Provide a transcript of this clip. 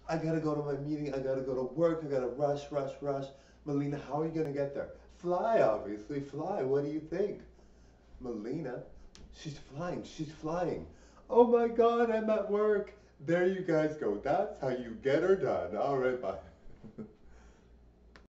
I gotta go to my meeting, I gotta go to work, I gotta rush, rush, rush. Melina, how are you gonna get there? Fly, obviously, fly. What do you think? Melina, she's flying, she's flying. Oh my God, I'm at work. There you guys go. That's how you get her done. All right, bye.